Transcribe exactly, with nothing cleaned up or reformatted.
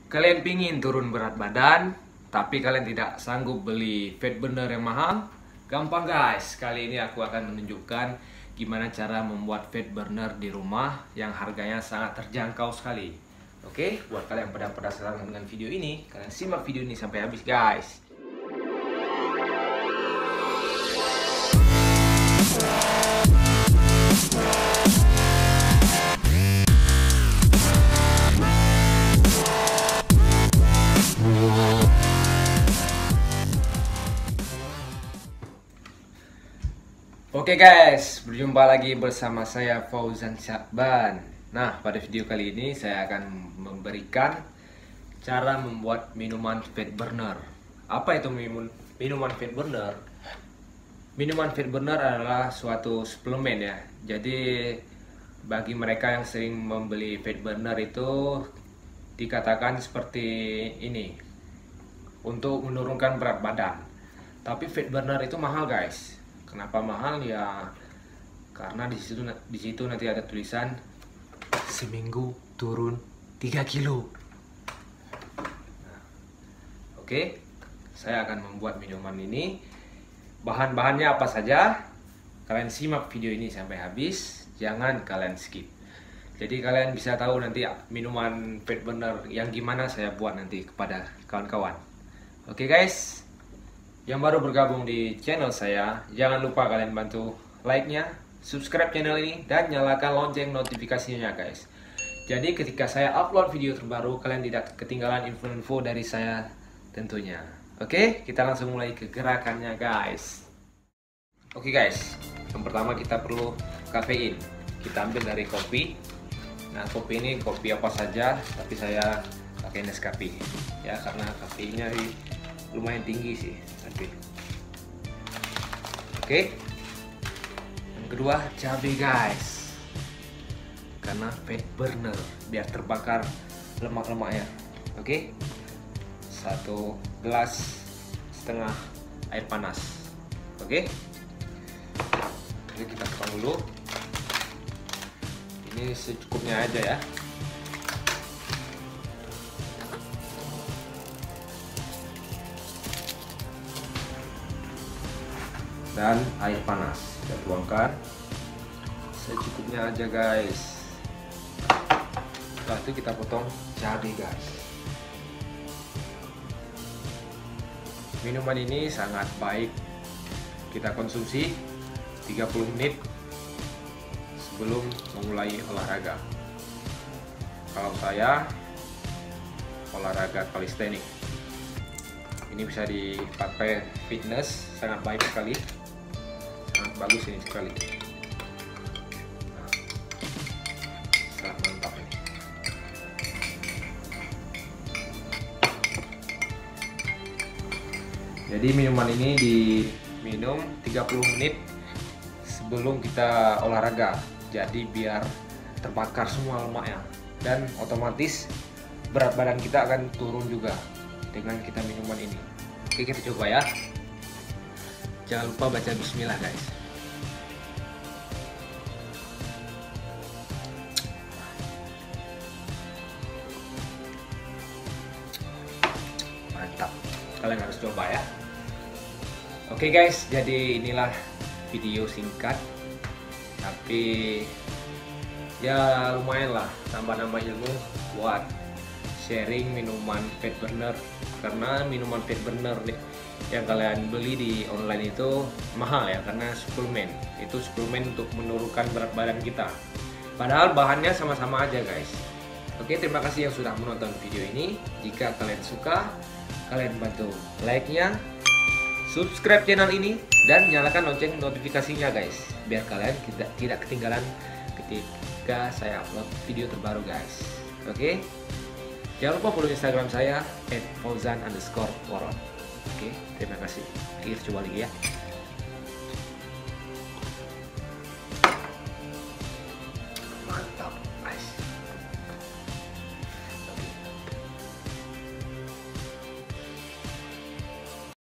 Kalian pingin turun berat badan, tapi kalian tidak sanggup beli fat burner yang mahal? Gampang guys, kali ini aku akan menunjukkan gimana cara membuat fat burner di rumah yang harganya sangat terjangkau sekali. Oke, buat kalian yang pada penasaran dengan video ini, kalian simak video ini sampai habis guys. Oke guys, berjumpa lagi bersama saya Fauzan Syakban. Nah, pada video kali ini saya akan memberikan cara membuat minuman fat burner. Apa itu minuman fat burner? Minuman fat burner adalah suatu suplemen ya. Jadi bagi mereka yang sering membeli fat burner itu dikatakan seperti ini untuk menurunkan berat badan. Tapi fat burner itu mahal guys. Kenapa mahal ya? Karena di situ di situ nanti ada tulisan seminggu turun tiga kilo. Nah, oke, saya akan membuat minuman ini. Bahan-bahannya apa saja? Kalian simak video ini sampai habis, jangan kalian skip. Jadi kalian bisa tahu nanti minuman fat burner yang gimana saya buat nanti kepada kawan-kawan. Oke guys, yang baru bergabung di channel saya, jangan lupa kalian bantu like-nya, subscribe channel ini, dan nyalakan lonceng notifikasinya guys. Jadi ketika saya upload video terbaru, kalian tidak ketinggalan info-info dari saya tentunya. Oke, kita langsung mulai ke gerakannya guys. Oke guys, yang pertama kita perlu kafein. Kita ambil dari kopi. Nah, kopi ini kopi apa saja, tapi saya pakai Nescafe ya, karena kafeinnya lumayan tinggi sih. Oke. Oke. Yang kedua, cabai guys. Karena fat burner, biar terbakar lemak-lemaknya. Oke. Satu gelas setengah air panas. Oke. Oke, kita tuang dulu. Ini secukupnya aja ya. Dan air panas kita tuangkan secukupnya aja guys. Setelah itu kita potong cabai guys. Minuman ini sangat baik kita konsumsi tiga puluh menit sebelum memulai olahraga. Kalau saya olahraga calisthenics, ini bisa dipakai fitness, sangat baik sekali. Bagus ini sekali. Nah, sangat mantap ini. Jadi minuman ini diminum tiga puluh menit sebelum kita olahraga. Jadi biar terbakar semua lemaknya dan otomatis berat badan kita akan turun juga dengan kita minuman ini. Oke, kita coba ya. Jangan lupa baca bismillah guys. Mantap, kalian harus coba ya. Oke guys, jadi inilah video singkat, tapi ya lumayan lah, nambah-nambah ilmu buat sharing minuman fat burner. Karena minuman fat burner yang kalian beli di online itu mahal ya, karena suplemen. Itu suplemen untuk menurunkan berat badan kita. Padahal bahannya sama-sama aja guys. Oke, terima kasih yang sudah menonton video ini. Jika kalian suka, kalian bantu like-nya, subscribe channel ini, dan nyalakan lonceng notifikasinya guys, biar kalian tidak tidak ketinggalan ketika saya upload video terbaru guys. Oke, jangan lupa follow Instagram saya at fauzan underscore warot. Oke, terima kasih. Kita coba lagi ya.